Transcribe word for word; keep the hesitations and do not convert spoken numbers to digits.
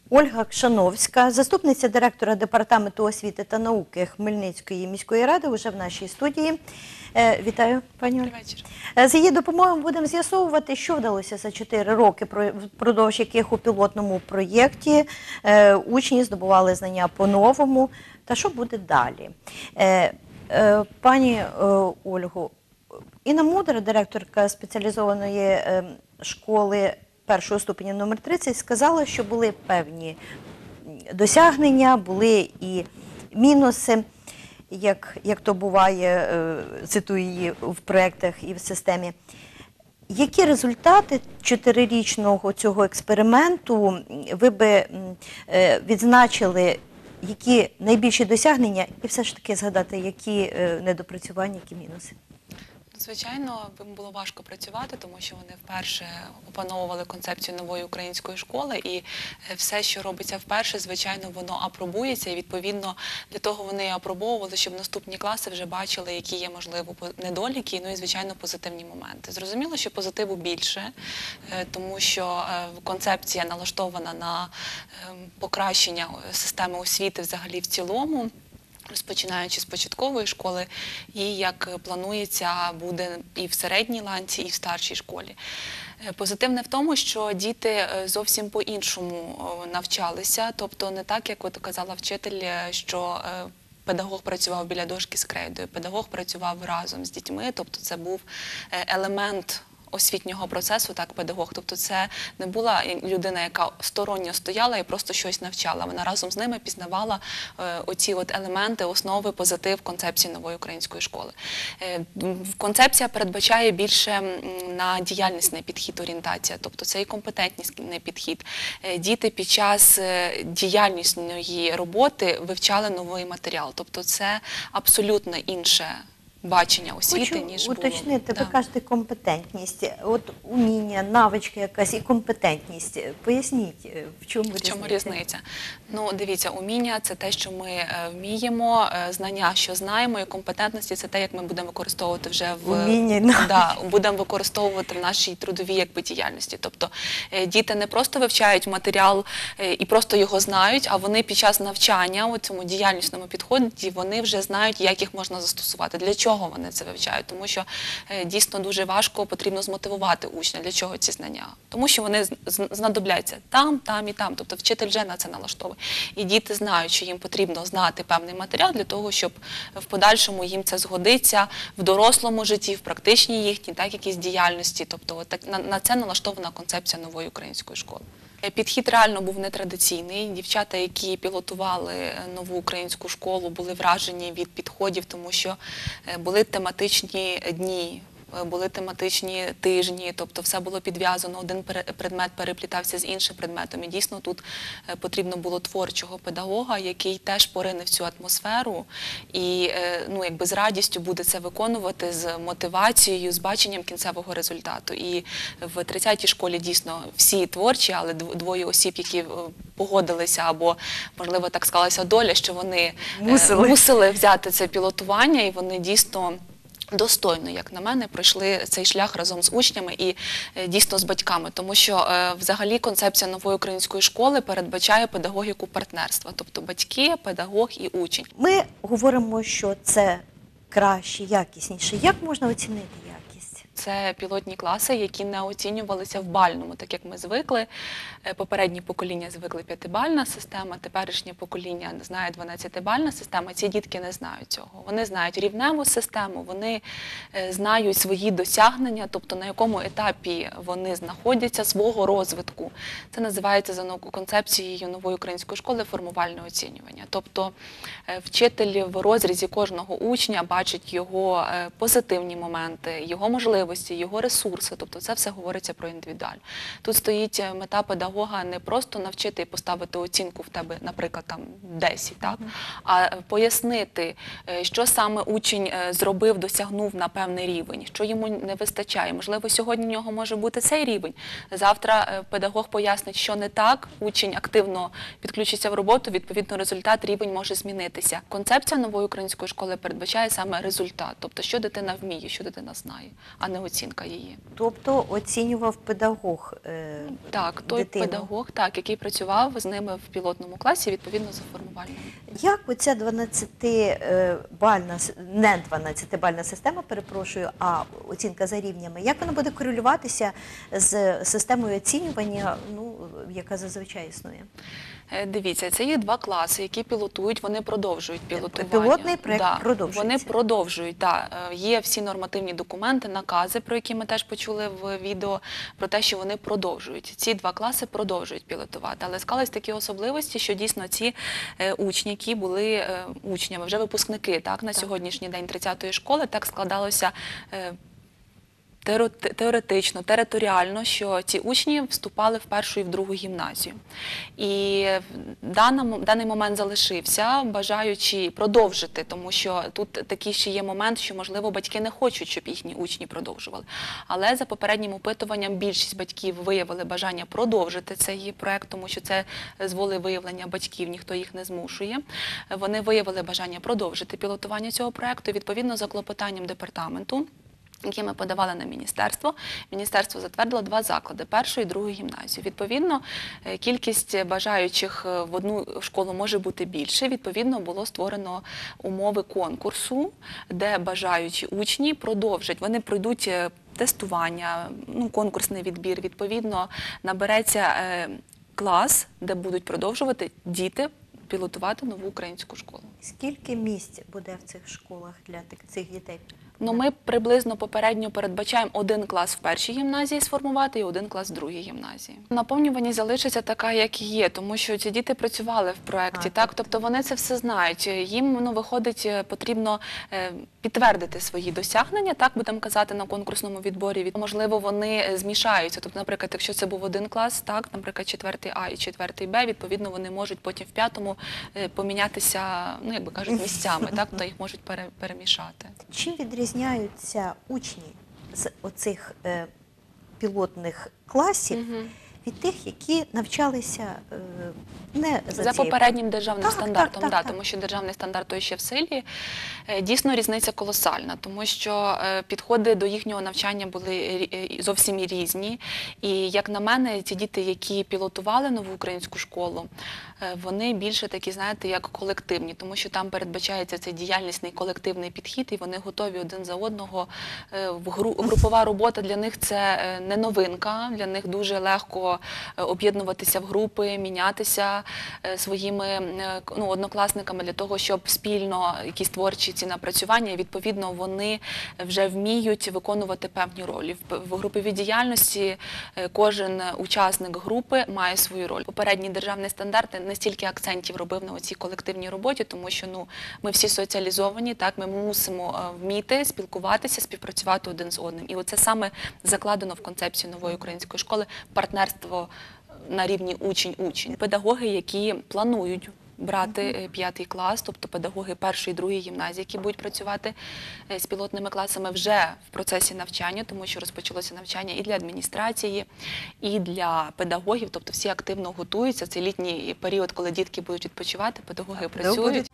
Ольга Кшановська, заступниця директора Департаменту освіти та науки Хмельницької міської ради, вже в нашій студії. Вітаю, пані Ольга. З її допомогою будемо з'ясовувати, що вдалося за чотири роки, впродовж яких у пілотному проєкті учні здобували знання по-новому, та що буде далі. Пані Ольгу, Інна Мудра, директорка спеціалізованої школи першого ступеня номер тридцять, сказала, що були певні досягнення, були і мінуси, як, як то буває, цитую її в проєктах і в системі. Які результати чотирирічного цього експерименту ви би відзначили, які найбільші досягнення, і все ж таки згадати, які недопрацювання, які мінуси? Звичайно, їм було важко працювати, тому що вони вперше опановували концепцію нової української школи, і все, що робиться вперше, звичайно, воно апробується, і відповідно для того вони і апробовували, щоб наступні класи вже бачили, які є, можливо, недоліки, ну і, звичайно, позитивні моменти. Зрозуміло, що позитиву більше, тому що концепція налаштована на покращення системи освіти взагалі в цілому, розпочинаючи з початкової школи, і як планується буде і в середній ланці, і в старшій школі. Позитивне в тому, що діти зовсім по-іншому навчалися, тобто не так, як от казала вчитель, що педагог працював біля дошки з крейдою, педагог працював разом з дітьми, тобто це був елемент освітнього процесу, так, педагог. Тобто це не була людина, яка сторонньо стояла і просто щось навчала. Вона разом з ними пізнавала е, оці от елементи, основи, позитив концепції нової української школи. Е, концепція передбачає більше на діяльнісний підхід, орієнтація, тобто це і компетентність підхід. Е, діти під час е, діяльнісної роботи вивчали новий матеріал, тобто це абсолютно інше бачення освіти, Хочу ніж було. уточнити, Да. ви кажете компетентність, от уміння, навичка якась і компетентність. Поясніть, в чому різниця? В чому різниця? Ну, дивіться, уміння – це те, що ми вміємо, знання, що знаємо, і компетентності – це те, як ми будемо використовувати вже в уміння, да, будемо використовувати в нашій трудовій якби діяльності. Тобто діти не просто вивчають матеріал і просто його знають, а вони під час навчання у цьому діяльнісному підході вони вже знають, як їх можна застосувати. Для чого Чого вони це вивчають? Тому що е, дійсно дуже важко, потрібно змотивувати учня. Для чого ці знання? Тому що вони знадобляться там, там і там. Тобто вчитель вже на це налаштовує. І діти знають, що їм потрібно знати певний матеріал для того, щоб в подальшому їм це згодиться в дорослому житті, в практичній їхній, так, якісь діяльності. Тобто от так, на, на це налаштована концепція нової української школи. Підхід реально був нетрадиційний. Дівчата, які пілотували нову українську школу, були вражені від підходів, тому що були тематичні дні, були тематичні тижні, тобто все було підв'язано, один предмет переплітався з іншим предметом. І дійсно тут потрібно було творчого педагога, який теж порине в цю атмосферу і ну, якби з радістю буде це виконувати, з мотивацією, з баченням кінцевого результату. І в тридцятій школі дійсно всі творчі, але двоє осіб, які погодилися або, можливо, так склалася доля, що вони мусили, мусили взяти це пілотування, і вони дійсно достойно, як на мене, пройшли цей шлях разом з учнями і е, дійсно з батьками, тому що е, взагалі концепція нової української школи передбачає педагогіку партнерства, тобто батьки, педагог і учень. Ми говоримо, що це краще, якісніше. Як можна оцінити якість? Це пілотні класи, які не оцінювалися в бальному, так як ми звикли. Попередні покоління звикли п'ятибальна система, теперішнє покоління знає дванадцятибальна система. Ці дітки не знають цього. Вони знають рівневу систему, вони знають свої досягнення, тобто на якому етапі вони знаходяться свого розвитку. Це називається за концепцією нової української школи формувальне оцінювання. Тобто вчитель в розрізі кожного учня бачить його позитивні моменти, його можливості, його ресурси, тобто це все говориться про індивідуально. Тут стоїть мета педагога не просто навчити і поставити оцінку в тебе, наприклад, там десять, так? А пояснити, що саме учень зробив, досягнув на певний рівень, що йому не вистачає. Можливо, сьогодні в нього може бути цей рівень. Завтра педагог пояснить, що не так, учень активно підключиться в роботу, відповідно результат, рівень може змінитися. Концепція нової української школи передбачає саме результат, тобто що дитина вміє, що дитина знає, а не не оцінка її. Тобто оцінював педагог е, Так, той дитину. педагог, так, який працював з ними в пілотному класі, відповідно за формувальним. Як оця дванадцятибальна, не дванадцятибальна система, перепрошую, а оцінка за рівнями, як вона буде корелюватися з системою оцінювання, ну, яка зазвичай існує? Е, Дивіться, це є два класи, які пілотують, вони продовжують пілотування. Пілотний проект Да, продовжується. Вони продовжують, так. Є всі нормативні документи, накази, про які ми теж почули в відео, про те, що вони продовжують. Ці два класи продовжують пілотувати. Але склались такі особливості, що дійсно ці е, учні, які були е, учнями, вже випускники, так, на Так. сьогоднішній день тридцятої школи, так складалося е, теоре- теоретично, територіально, що ці учні вступали в першу і в другу гімназію. І в даному, даний момент залишився, бажаючи продовжити, тому що тут такий ще є момент, що, можливо, батьки не хочуть, щоб їхні учні продовжували. Але за попереднім опитуванням більшість батьків виявили бажання продовжити цей проект, тому що це з волевиявлення батьків, ніхто їх не змушує. Вони виявили бажання продовжити пілотування цього проекту, відповідно, за клопотанням департаменту, які ми подавали на міністерство. Міністерство затвердило два заклади – першу і другу гімназію. Відповідно, е, кількість бажаючих е, в одну школу може бути більше. Відповідно, було створено умови конкурсу, де бажаючі учні продовжать. Вони пройдуть е, тестування, ну, конкурсний відбір. Відповідно, набереться е, клас, де будуть продовжувати діти пілотувати нову українську школу. Скільки місць буде в цих школах для тих- цих дітей? Ну, ми приблизно попередньо передбачаємо один клас в першій гімназії сформувати і один клас в другій гімназії. Наповнюваність залишиться така, як і є, тому що ці діти працювали в проєкті, А, так? Тобто вони це все знають. Їм, ну, виходить, е, потрібно е, підтвердити свої досягнення, так будемо казати, на конкурсному відборі. Від- Можливо, вони е, змішаються. Тобто, наприклад, якщо це був один клас, так, наприклад, четвертий А і четвертий Б, відповідно, вони можуть потім в п'ятому е, помінятися, ну, як би кажуть, місцями, так? Тобто їх можуть пере- перемішати. Чим відрізняються учні з оцих е, пілотних класів від тих, які навчалися е, не за, За цією попереднім державним Так, стандартом, так, да, так, так. тому що державний стандарт той ще в силі. Е, Дійсно, різниця колосальна, тому що е, підходи до їхнього навчання були рі- е, зовсім різні. І, як на мене, ці діти, які пілотували нову українську школу, е, вони більше такі, знаєте, як колективні, тому що там передбачається цей діяльнісний колективний підхід, і вони готові один за одного. Е, в гру- Групова робота для них – це е, не новинка, для них дуже легко е, об'єднуватися в групи, мінятися е, своїми е, ну, однокласниками для того, щоб спільно якісь творчі ці напрацювання, і, відповідно, вони вже вміють виконувати певні ролі. В, в груповій діяльності е, кожен учасник групи має свою роль. Попередній державний стандарт не стільки акцентів робив на цій колективній роботі, тому що, ну, ми всі соціалізовані, так, ми мусимо е, вміти спілкуватися, співпрацювати один з одним. І оце саме закладено в концепцію нової української школи – партнерство на рівні учень-учень. Педагоги, які планують брати е, п'ятий клас, тобто педагоги першої і другої гімназії, які будуть працювати е, з пілотними класами вже в процесі навчання, тому що розпочалося навчання і для адміністрації, і для педагогів, тобто всі активно готуються. Це літній період, коли дітки будуть відпочивати, педагоги працюють. будуть